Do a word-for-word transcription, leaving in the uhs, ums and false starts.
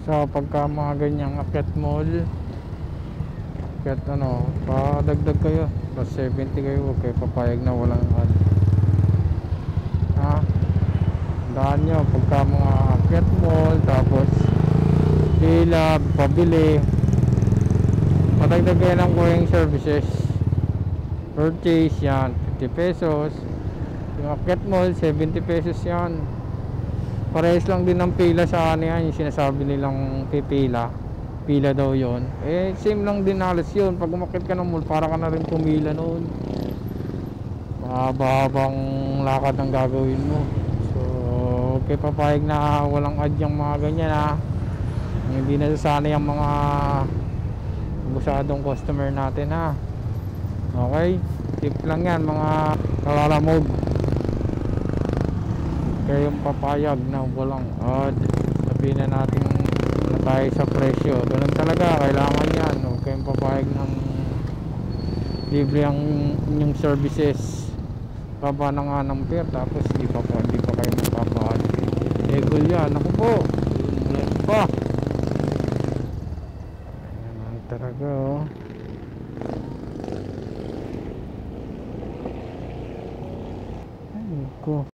So pagka mga ganyang akyat mall, akyat ano, padagdag kayo, plus seventy kayo, huwag kayo papayag na walang ad. Ha? Tandaan nyo, pagka mga akyat mall, tapos pila, pabili, padagdag kayo ng going services. Purchase yan, fifty pesos. Yung akyat mall, seventy pesos yan. Parehas lang din ng pila sa ano yan, yung sinasabi nilang pipila, pila daw yon. Eh same lang din halos yun. Pag umakyat ka ng mall, para ka na rin pumila noon. Mahaba-habang lakad ang gagawin mo. So okay, papayag na walang ad yung mga ganyan ha. Hindi nasasanay ang mga busadong customer natin ha. Okay, tip lang yan mga kalalamog. Kayong papayag na walang ad, sabihin na natin na tayo sa presyo, ganun talaga, kailangan yan. Huwag kayong papayag ng libre ang inyong services, baba na nga ng pair, tapos di pa po, di pa kayo magpapa-ad. Egol yan, ako po yan pa. Ayan talaga oh. Ay ko